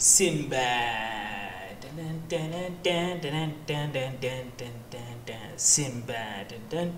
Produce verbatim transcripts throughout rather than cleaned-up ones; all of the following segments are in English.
Sinbad. Sinbad.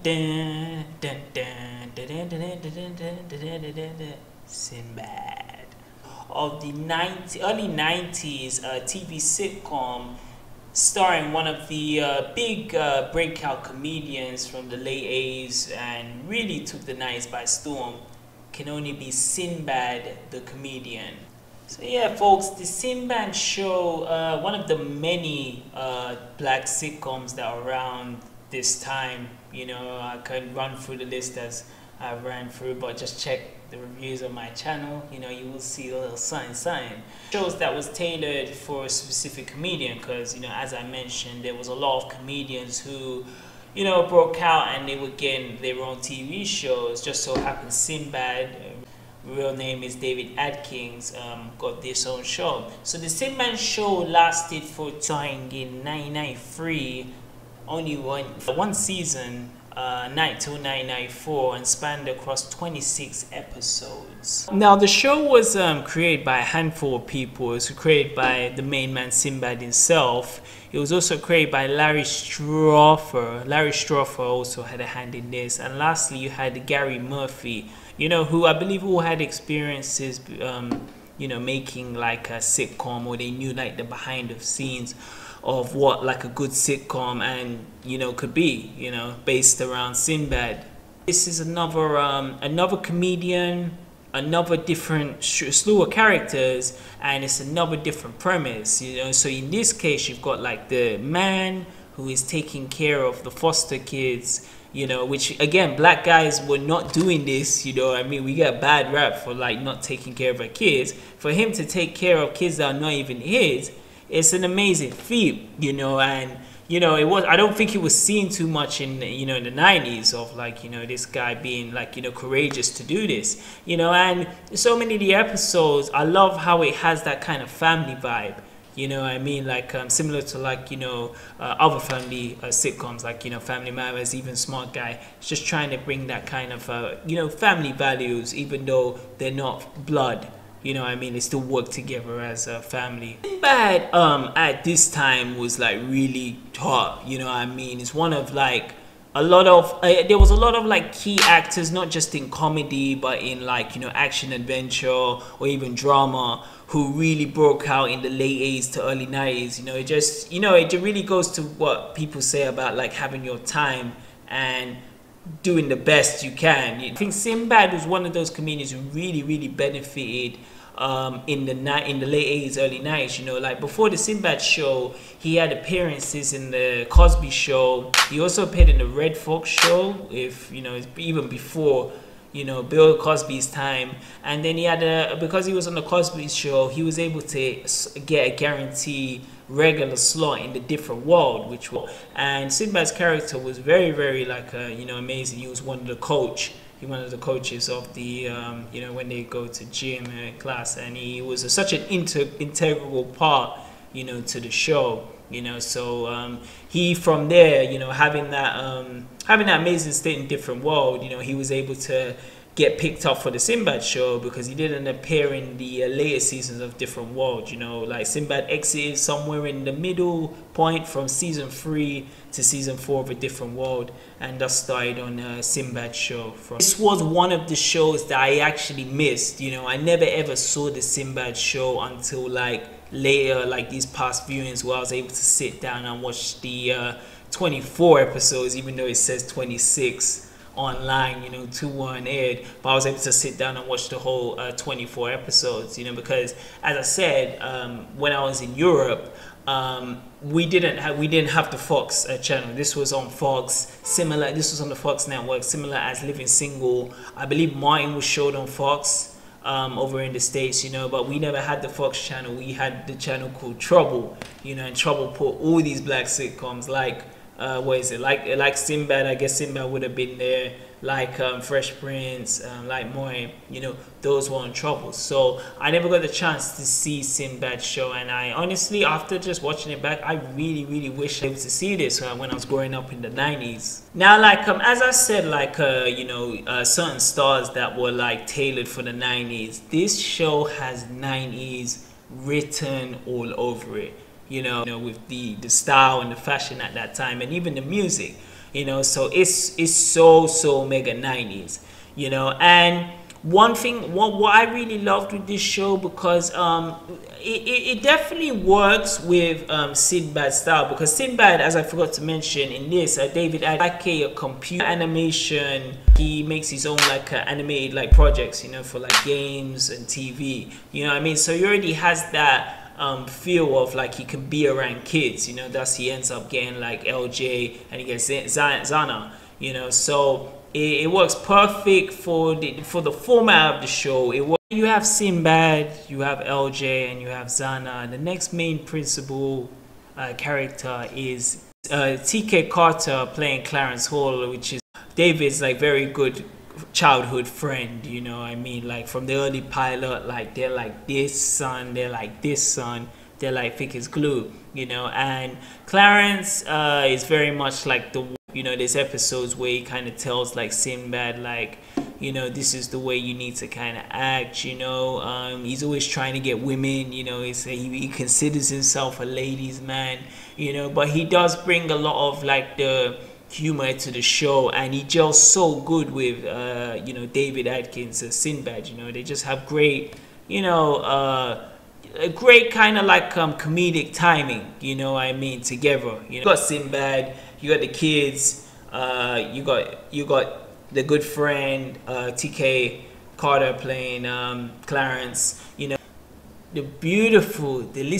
Sinbad. Of the ninety, early nineties uh, T V sitcom starring one of the uh, big uh, breakout comedians from the late eighties and really took the nineties by storm, can only be Sinbad the comedian. So yeah, folks, the Sinbad show, uh, one of the many uh, black sitcoms that are around this time. You know, I could run through the list as I ran through, but just check the reviews on my channel. You know, you will see a little sign sign. Shows that was tailored for a specific comedian, because, you know, as I mentioned, there was a lot of comedians who, you know, broke out and they were getting their own T V shows. Just so happens Sinbad, real name is David Adkins, um, got this own show. So the Sinbad show lasted for time in nineteen ninety-three, only one one season, uh, night till nineteen ninety-four, and spanned across twenty-six episodes. Now the show was um, created by a handful of people. It was created by the main man Sinbad himself. It was also created by Larry Stroffer. Larry Stroffer also had a hand in this. And lastly, you had Gary Murphy, you know, who I believe who had experiences, um, you know, making like a sitcom, or they knew like the behind the scenes of what like a good sitcom and, you know, could be, you know, based around Sinbad. This is another um, another comedian, another different slew of characters, and it's another different premise, you know. So in this case, you've got like the man who is taking care of the foster kids, you know, which again, black guys were not doing this, you know. I mean, we get a bad rap for like not taking care of our kids. For him to take care of kids that are not even his, it's an amazing feat, you know. And you know, it was, I don't think it was seen too much in, you know, in the nineties of like, you know, this guy being like, you know, courageous to do this, you know. And so many of the episodes, I love how it has that kind of family vibe. You know what I mean? Like um, similar to like, you know, uh, other family uh, sitcoms like, you know, Family Matters, even Smart Guy. It's just trying to bring that kind of, uh, you know, family values, even though they're not blood. You know what I mean? They still work together as a family. Sinbad um, at this time was like really hot. You know what I mean? It's one of like a lot of, uh, there was a lot of like key actors, not just in comedy, but in like, you know, action adventure or even drama, who really broke out in the late eighties to early nineties. You know, it just, you know, it really goes to what people say about like having your time and doing the best you can. I think Sinbad was one of those comedians who really, really benefited um, in the night in the late eighties, early nineties. You know, like before the Sinbad show, he had appearances in the Cosby Show. He also appeared in the Red Fox Show, if you know, even before, you know, Bill Cosby's time. And then he had a, because he was on the Cosby Show, he was able to get a guarantee regular slot in the different world, which was, and Sinbad's character was very, very like, uh, you know, amazing. He was one of the coach, he one of the coaches of the, um, you know, when they go to gym and class, and he was a, such an inter integral part, you know, to the show. You know, so um, he from there, you know, having that um, having that amazing state in different world, you know, he was able to get picked up for the Sinbad show because he didn't appear in the uh, later seasons of Different World. You know, like Sinbad exited somewhere in the middle point from season three to season four of A Different World, and thus started on a Sinbad show. From this was one of the shows that I actually missed. You know, I never ever saw the Sinbad show until like later, like these past viewings, where I was able to sit down and watch the uh, twenty-four episodes, even though it says twenty-six online, you know, two weren't aired, but I was able to sit down and watch the whole uh, twenty-four episodes, you know, because as I said, um, when I was in Europe, um, we didn't have we didn't have the Fox uh, channel. This was on Fox, similar. This was on the Fox network, similar as Living Single. I believe Martin was showed on Fox um, over in the States, you know, but we never had the Fox channel. We had the channel called Trouble, you know, and Trouble put all these black sitcoms like. Uh, what is it like? Like Sinbad, I guess Sinbad would have been there. Like um, Fresh Prince, um, like Moy, you know, those were in Trouble. So I never got the chance to see Sinbad show, and I honestly, after just watching it back, I really, really wish I was to see this uh, when I was growing up in the nineties. Now, like um, as I said, like uh, you know, uh, certain stars that were like tailored for the nineties. This show has nineties written all over it, you know, you know with the the style and the fashion at that time, and even the music, you know. So it's it's so so mega nineties, you know. And one thing, what, what I really loved with this show, because um, it, it, it definitely works with um, Sinbad's style, because Sinbad, as I forgot to mention in this, uh, David had like a, a computer animation. He makes his own like uh, animated like projects, you know, for like games and T V, you know what I mean? So he already has that um, feel of like he can be around kids, you know. Thus he ends up getting like L J and he gets Zana, you know. So it, it works perfect for the for the format of the show. It works. You have Sinbad, you have L J, and you have Zana. The next main principal uh, character is uh, T K Carter playing Clarence Hall, which is David's like very good childhood friend, you know what I mean? Like from the early pilot, like they're like this son, they're like this son, they're like thick as glue, you know. And Clarence uh, is very much like the, you know, there's episodes where he kind of tells like Sinbad, like, you know, this is the way you need to kind of act, you know. Um, he's always trying to get women, you know. He's, he, he considers himself a ladies' man, you know. But he does bring a lot of like the humor to the show, and he gels so good with uh, you know, David Atkins, uh, Sinbad. You know, they just have great, you know, uh, a great kind of like um, comedic timing. You know what I mean? Together, you know, you got Sinbad, you got the kids, uh, you got you got the good friend uh, T K Carter playing um, Clarence. You know, the beautiful,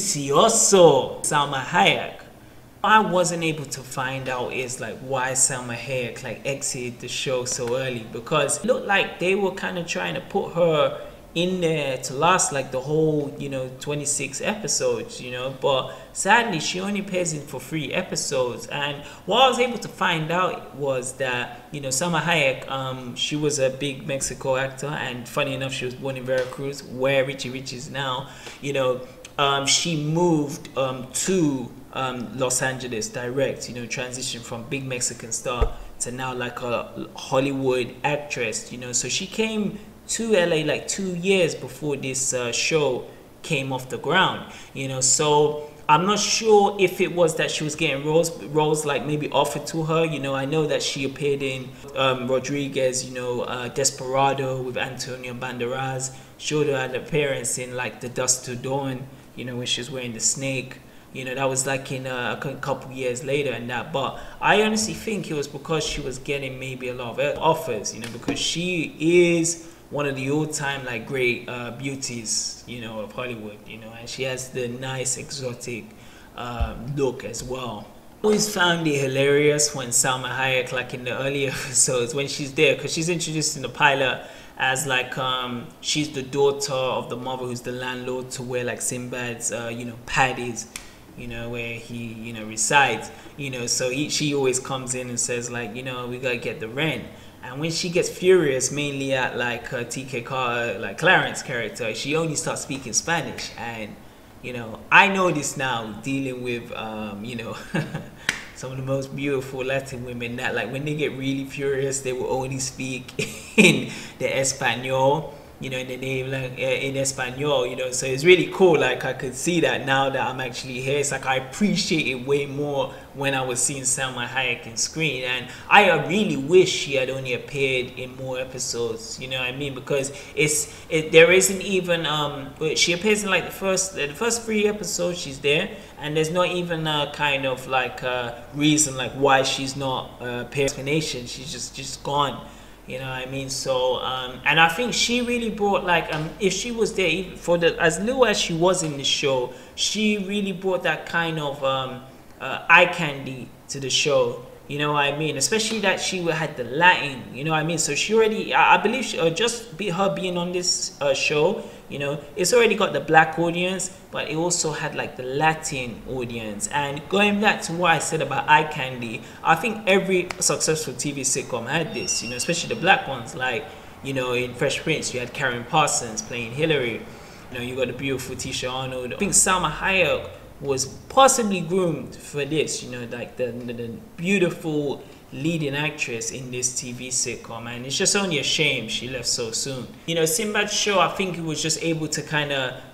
delicioso Salma Hayek. I wasn't able to find out is like why Salma Hayek like exited the show so early, because it looked like they were kind of trying to put her in there to last like the whole, you know, twenty-six episodes, you know. But sadly she only appears in for three episodes. And what I was able to find out was that, you know, Salma Hayek, um she was a big Mexico actor, and funny enough she was born in Veracruz, where Richie Rich is now, you know. Um, she moved um, to um, Los Angeles direct, you know, transition from big Mexican star to now like a Hollywood actress, you know. So she came to L A like two years before this uh, show came off the ground, you know. So I'm not sure if it was that she was getting roles, roles like maybe offered to her, you know. I know that she appeared in um, Rodriguez, you know, uh, Desperado with Antonio Banderas. Showed her an appearance in like The Dusk Till Dawn, you know, when she was wearing the snake. You know, that was like in uh, a couple years later and that. But I honestly think it was because she was getting maybe a lot of offers, you know, because she is one of the all-time like great uh, beauties, you know, of Hollywood, you know, and she has the nice exotic uh, look as well. I always found it hilarious when Salma Hayek, like in the early episodes, when she's there, because she's introduced in the pilot as like um she's the daughter of the mother who's the landlord to where like Sinbad's uh you know pad is, you know, where he, you know, resides, you know. So he, she always comes in and says like, you know, we gotta get the rent. And when she gets furious, mainly at like her T K Carter, like Clarence character, she only starts speaking Spanish. And you know, I know this now, dealing with um you know some of the most beautiful Latin women, that like when they get really furious, they will only speak in the Espanol, you know, in the name like in Espanol, you know. So it's really cool. Like I could see that now that I'm actually here. It's like I appreciate it way more when I was seeing Salma Hayek in screen, and I really wish she had only appeared in more episodes. You know what I mean? Because it's it, there isn't even um she appears in like the first the first three episodes she's there, and there's not even a kind of like a reason like why she's not uh, explanation. She's just just gone. You know what I mean? So um and I think she really brought like um if she was there, even for the as little as she was in the show, she really brought that kind of um uh, eye candy to the show. You know what I mean? Especially that she had the Latin, you know what I mean? So she already, I, I believe she, uh, just be her being on this uh, show, you know, it's already got the black audience, but it also had like the Latin audience. And going back to what I said about eye candy, I think every successful T V sitcom had this, you know, especially the black ones. Like, you know, in Fresh Prince, you had Karen Parsons playing Hillary. You know, you got the beautiful Tisha Arnold. I think Salma Hayek was possibly groomed for this, you know, like the, the, the beautiful leading actress in this T V sitcom, and it's just only a shame she left so soon. You know, Sinbad's show, I think it was just able to kind of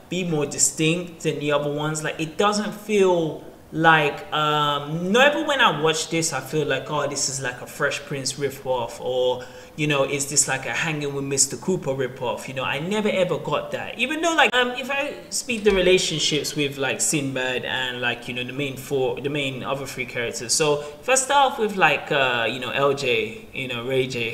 be more distinct than the other ones. Like, it doesn't feel like, um, never when I watch this, I feel like, oh, this is like a Fresh Prince riff-off, or, you know, is this like a Hanging with Mister Cooper riff-off? You know, I never ever got that. Even though, like, um, if I speak the relationships with, like, Sinbad and, like, you know, the main four, the main other three characters. So, if I start off with, like, uh, you know, L J, you know, Ray J.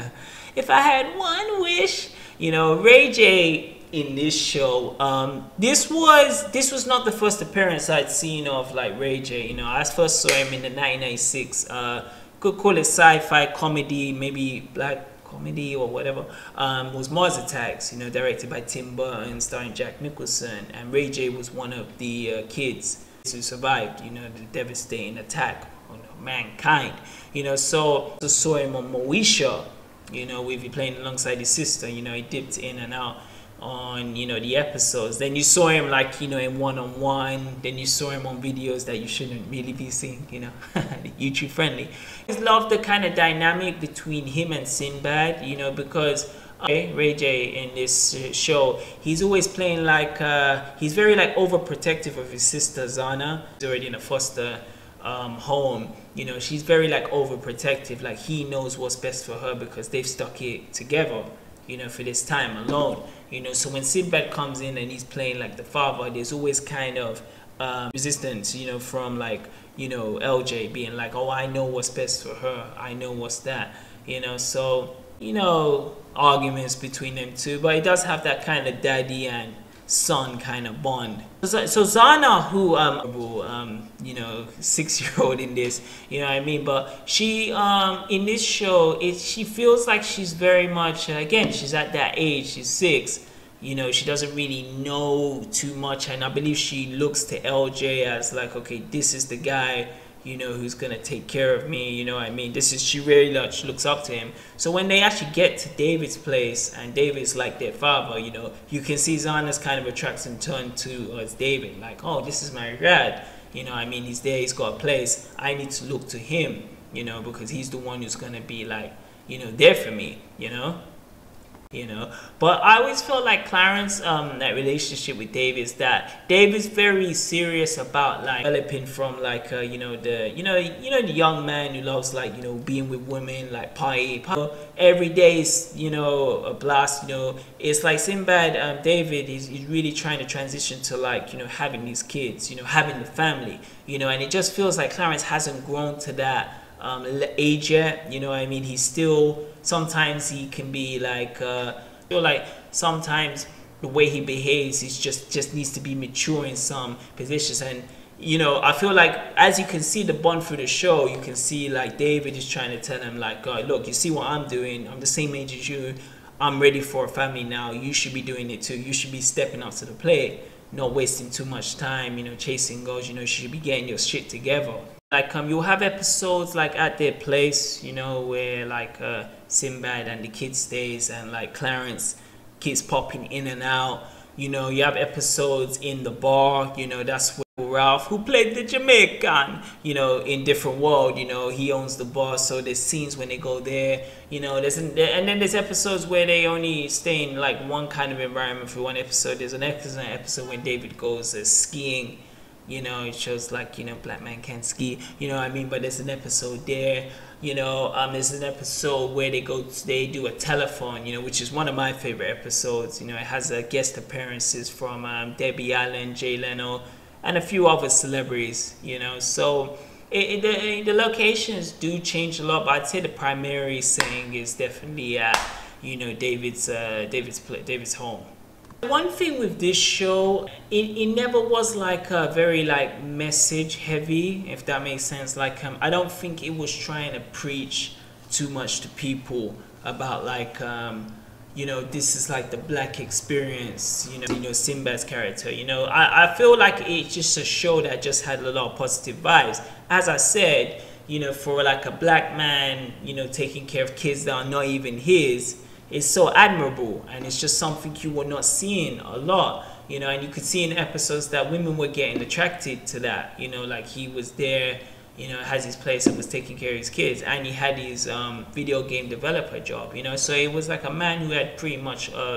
If I had one wish, you know, Ray J in this show, um, this was this was not the first appearance I'd seen of, like, Ray J. You know, I first saw him in the nineteen ninety-six, uh, could call it sci-fi comedy, maybe black comedy or whatever, um, was Mars Attacks, you know, directed by Tim Burton, starring Jack Nicholson, and Ray J was one of the uh, kids who survived, you know, the devastating attack on mankind, you know. So I saw him on Moesha, you know, with he playing alongside his sister, you know, he dipped in and out on, you know, the episodes. Then you saw him, like, you know, in one-on-one. Then you saw him on videos that you shouldn't really be seeing, you know, YouTube friendly. I just love the kind of dynamic between him and Sinbad, you know, because okay, Ray J in this uh, show, he's always playing like, uh, he's very, like, overprotective of his sister Zana. He's already in a foster um, home, you know, she's very, like, overprotective, like, he knows what's best for her because they've stuck it together, you know, for this time alone, you know. So when Sinbad comes in and he's playing like the father, there's always kind of um, resistance, you know, from, like, you know, L J being like, oh, I know what's best for her, I know what's that, you know. So, you know, arguments between them two, but it does have that kind of daddy and son kind of bond. So, so Zana, who um, um you know, six-year-old in this, you know what I mean, but she um in this show, it she feels like she's very much, uh, again, she's at that age, she's six, you know, she doesn't really know too much, and I believe she looks to L J as like, okay, this is the guy, you know, who's gonna take care of me, you know what I mean. This is, she really much looks up to him. So when they actually get to David's place and David's like their father, you know, you can see Zana's kind of attraction turn to uh, David, like, oh, this is my dad, you know what I mean, he's there, he's got a place, I need to look to him, you know, because he's the one who's gonna be like, you know, there for me, you know. You know, but I always felt like Clarence, um, that relationship with Dave is that Dave is very serious about, like, developing from, like, uh, you know, the, you know, you know, the young man who loves, like, you know, being with women, like, party, party. Every day is, you know, a blast, you know. It's like Sinbad, um, David is, is really trying to transition to, like, you know, having these kids, you know, having the family, you know, and it just feels like Clarence hasn't grown to that um age yet, you know what I mean. He's still, sometimes he can be like, uh feel like sometimes the way he behaves, he's just just needs to be mature in some positions. And, you know, I feel like, as you can see the bond through the show, you can see, like, David is trying to tell him, like, oh, look, you see what I'm doing, I'm the same age as you, I'm ready for a family now, you should be doing it too, you should be stepping up to the plate, not wasting too much time, you know, chasing goals, you know, you should be getting your shit together. Like, um, you'll have episodes, like, at their place, you know, where, like, uh, Sinbad and the kid stays, and, like, Clarence keeps popping in and out. You know, you have episodes in the bar, you know, that's where Ralph, who played the Jamaican, you know, in Different World, you know, he owns the bar, so there's scenes when they go there, you know, there's an, and then there's episodes where they only stay in, like, one kind of environment for one episode. There's an excellent episode when David goes uh, skiing. You know, it shows, like, you know, black man can't ski, you know what I mean. But there's an episode there, you know, um, there's an episode where they go, they do a telethon, you know, which is one of my favorite episodes. You know, it has uh, guest appearances from um, Debbie Allen, Jay Leno, and a few other celebrities, you know. So it, it, the, the locations do change a lot, but I'd say the primary setting is definitely at, you know, David's, uh, David's, David's home. One thing with this show, it, it never was like a very, like, message heavy, if that makes sense. Like, um, I don't think it was trying to preach too much to people about, like, um, you know, this is like the black experience, you know, you know, Sinbad's character, you know. I, I feel like it's just a show that just had a lot of positive vibes. As I said, you know, for like a black man, you know, taking care of kids that are not even his, it's so admirable, and it's just something you were not seeing a lot, you know. And you could see in episodes that women were getting attracted to that, you know, like he was there, you know, has his place and was taking care of his kids, and he had his um, video game developer job, you know. So it was like a man who had pretty much a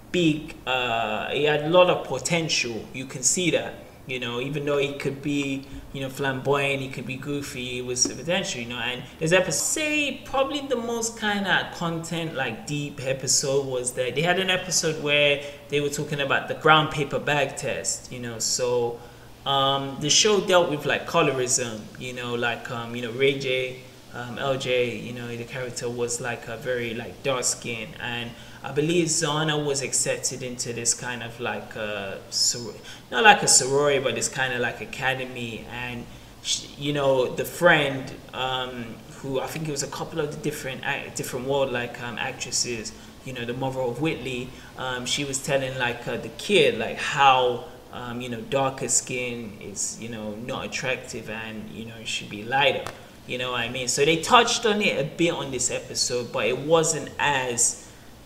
big, uh, he had a lot of potential. You can see that, you know, even though he could be, you know, flamboyant, he could be goofy, it was potential, you know. And his episode, say probably the most kind of content, like deep episode was that they had an episode where they were talking about the brown paper bag test, you know. So um, the show dealt with like colorism, you know, like, um, you know, Ray J, um, L J, you know, the character was like a very like dark skin, and I believe Zana was accepted into this kind of like a, not like a sorority, but this kind of like academy. And she, you know, the friend, um, who I think it was a couple of the different different world like um, actresses, you know, the mother of Whitley, um, she was telling like uh, the kid like how um, you know, darker skin is, you know, not attractive, and you know, it should be lighter. You know what I mean? So they touched on it a bit on this episode, but it wasn't as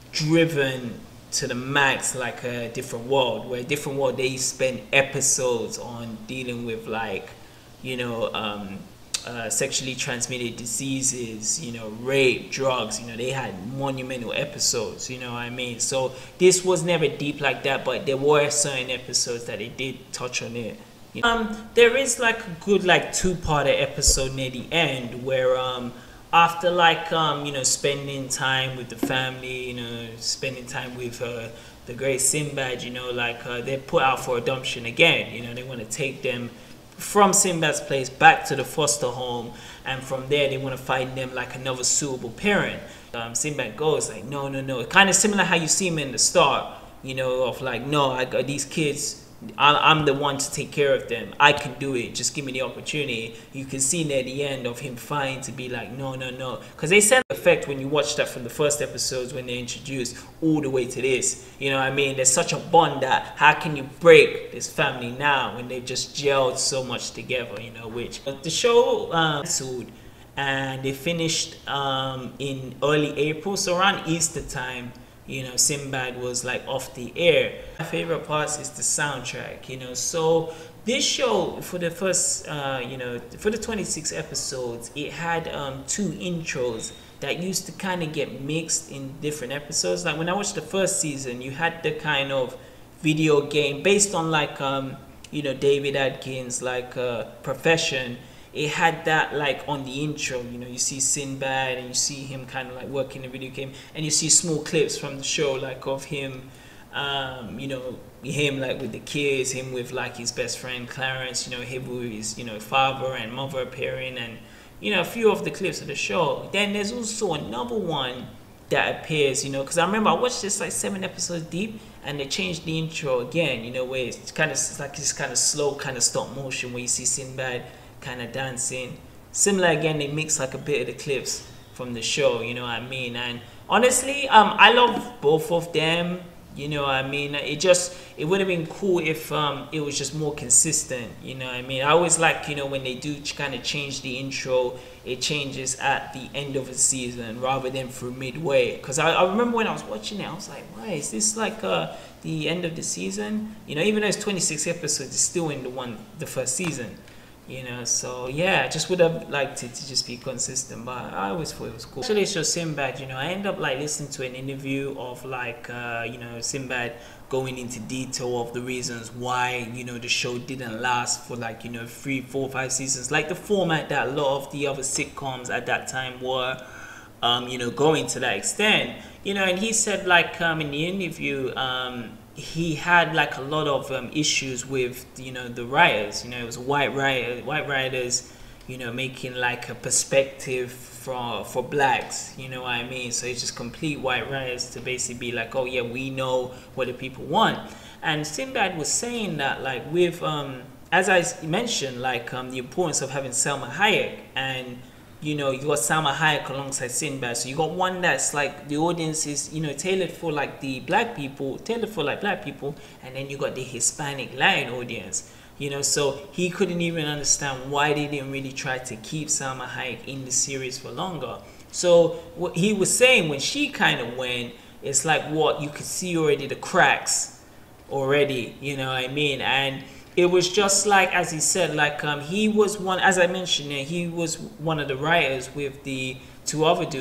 driven to the max like a different world, where a different world they spend episodes on dealing with like, you know, um, uh, sexually transmitted diseases, you know, rape, drugs, you know, they had monumental episodes, you know what I mean? So this was never deep like that, but there were certain episodes that they did touch on it. You know? Um, there is like a good like two-parter episode near the end where um after like um you know, spending time with the family, you know, spending time with uh, the great Sinbad, you know, like uh, they're put out for adoption again. You know, they want to take them from Sinbad's place back to the foster home, and from there they want to find them like another suitable parent. Um, Sinbad goes like, no, no, no. Kind of similar how you see him in the start, you know, of like, no, I got these kids. I'm the one to take care of them. I can do it. Just give me the opportunity. You can see near the end of him fighting to be like, no, no, no. Because they send the effect when you watch that from the first episodes when they introduced all the way to this. You know what I mean? There's such a bond that how can you break this family now when they've just gelled so much together, you know, which the show um, and they finished um, in early April, so around Easter time. You know, Sinbad was like off the air. My favorite parts is the soundtrack, you know. So this show, for the first, uh, you know, for the twenty-six episodes, it had um, two intros that used to kind of get mixed in different episodes. Like when I watched the first season, you had the kind of video game based on like, um, you know, David Adkins' like uh, profession. It had that like on the intro, you know, you see Sinbad and you see him kind of like working the video game, and you see small clips from the show like of him, um, you know, him like with the kids, him with like his best friend Clarence, you know, him with his, you know, father and mother appearing, and you know, a few of the clips of the show. Then there's also another one that appears, you know, because I remember I watched this like seven episodes deep, and they changed the intro again, you know, where it's kind of it's like this kind of slow kind of stop motion where you see Sinbad kind of dancing. Similar again, they mix like a bit of the clips from the show, you know what I mean? And honestly, um, I love both of them, you know what I mean? It just, it would have been cool if um, it was just more consistent, you know what I mean? I always like, you know, when they do kind of change the intro, it changes at the end of the season rather than through midway. Because I, I remember when I was watching it, I was like, why is this like uh, the end of the season? You know, even though it's twenty-six episodes, it's still in the one, the first season. You know, so yeah, I just would have liked it to just be consistent, but I always thought it was cool. Actually, so Sinbad, you know, I end up like listening to an interview of like, uh, you know, Sinbad going into detail of the reasons why, you know, the show didn't last for like, you know, three, four, five seasons, like the format that a lot of the other sitcoms at that time were, um, you know, going to that extent, you know, and he said like um, in the interview, um, he had like a lot of um, issues with, you know, the writers. You know, it was white writers, white writers, you know, making like a perspective for for blacks. You know what I mean? So it's just complete white writers to basically be like, oh yeah, we know what the people want. And Sinbad was saying that like with um, as I mentioned, like um, the importance of having Salma Hayek, and you know, you got Salma Hayek alongside Sinbad. So you got one that's like the audience is, you know, tailored for like the black people, tailored for like black people, and then you got the Hispanic Latin audience. You know, so he couldn't even understand why they didn't really try to keep Salma Hayek in the series for longer. So what he was saying when she kind of went, it's like what you could see already the cracks already, you know what I mean? And it was just like, as he said, like um, he was one, as I mentioned, he was one of the writers with the two other dudes.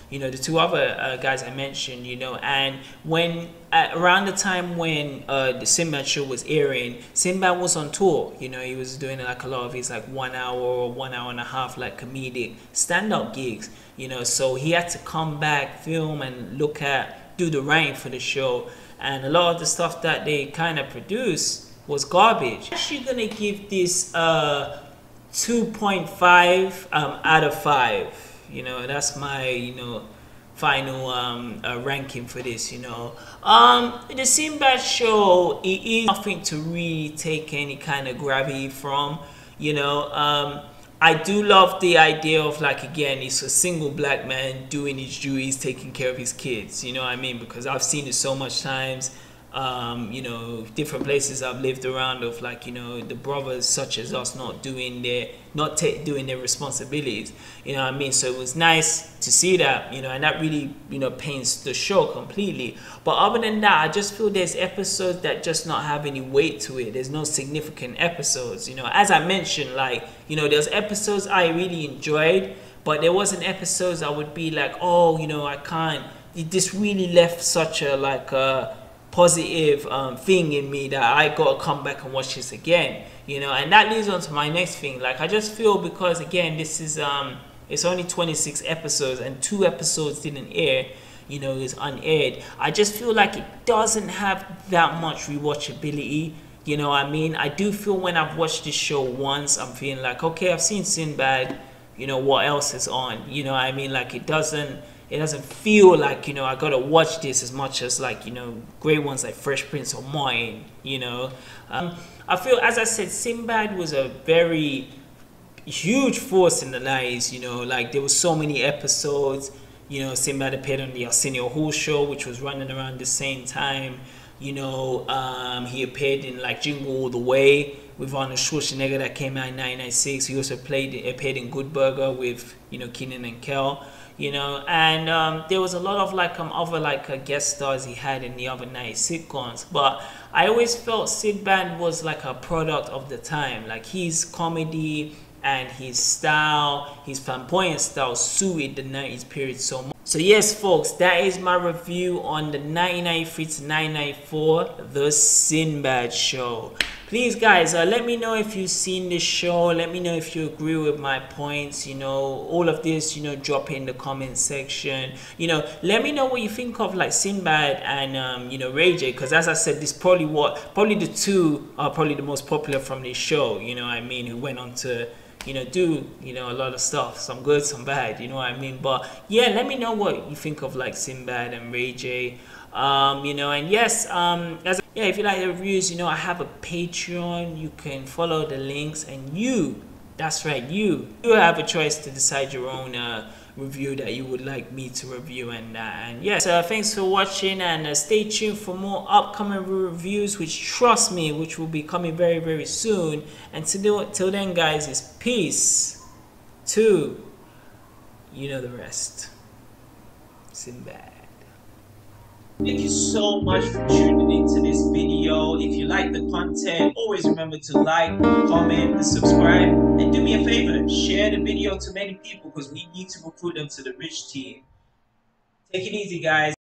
you know, the two other uh, guys I mentioned, you know. And when uh, around the time when uh, the Sinbad show was airing, Sinbad was on tour. You know, he was doing like a lot of his like one hour or one hour and a half like comedic stand-up gigs. You know, so he had to come back, film, and look at do the writing for the show. And a lot of the stuff that they kind of produced was garbage. I'm actually gonna give this uh two point five um, out of five. You know, that's my, you know, final um, uh, ranking for this, you know. Um, the Sinbad show, it is nothing to really take any kind of gravity from, you know. Um, I do love the idea of, like, again, it's a single black man doing his duties, taking care of his kids, you know what I mean? Because I've seen it so much times. Um, you know, different places I've lived around of, like, you know, the brothers such as us not doing their not doing their responsibilities, you know what I mean? So it was nice to see that, you know, and that really, you know, paints the show completely. But other than that, I just feel there's episodes that just not have any weight to it. There's no significant episodes, you know. As I mentioned, like, you know, there's episodes I really enjoyed, but there wasn't episodes I would be like, oh, you know, I can't, this really left such a, like, a positive um, thing in me that I gotta come back and watch this again, you know. And that leads on to my next thing. Like, I just feel, because again, this is um it's only twenty-six episodes and two episodes didn't air, you know, it's unaired. I just feel like it doesn't have that much rewatchability, you know what I mean? I do feel when I've watched this show once, I'm feeling like, okay, I've seen Sinbad, you know, what else is on, you know what I mean? Like, it doesn't It doesn't feel like, you know, I gotta watch this as much as, like, you know, great ones like Fresh Prince or Martin, you know. Um, I feel, as I said, Sinbad was a very huge force in the nineties, you know. Like, there were so many episodes, you know. Sinbad appeared on the Arsenio Hall show, which was running around the same time, you know. Um, he appeared in, like, Jingle All the Way with Arnold Schwarzenegger that came out in nineteen ninety-six. He also played appeared in Good Burger with, you know, Keenan and Kel. You know, and um, there was a lot of, like, um, other, like, uh, guest stars he had in the other nineties sitcoms. But I always felt Sinbad was like a product of the time. Like, his comedy and his style, his flamboyant style suited the nineties period so much. So yes, folks, that is my review on the nineteen ninety-three to nineteen ninety-four The Sinbad Show. Please, guys, uh, let me know if you've seen this show. Let me know if you agree with my points. You know, all of this, you know, drop it in the comment section. You know, let me know what you think of, like, Sinbad and, um, you know, Ray J. Because, as I said, this probably what, probably the two are probably the most popular from this show, you know what I mean, who went on to, you know, do, you know, a lot of stuff, some good, some bad, you know what I mean. But yeah, let me know what you think of, like, Sinbad and Ray J. Um, you know, and yes, um, as yeah, if you like the reviews, you know, I have a Patreon. You can follow the links, and you, that's right, you, you have a choice to decide your own uh, review that you would like me to review. And uh, and yes, uh, thanks for watching, and uh, stay tuned for more upcoming reviews, which, trust me, which will be coming very, very soon. And till, till then, guys, it's peace to, you know the rest. Sinbad. Thank you so much for tuning into this video. If you like the content, always remember to like, comment, and subscribe. And do me a favor, share the video to many people, because we need to recruit them to the Rich team. Take it easy, guys.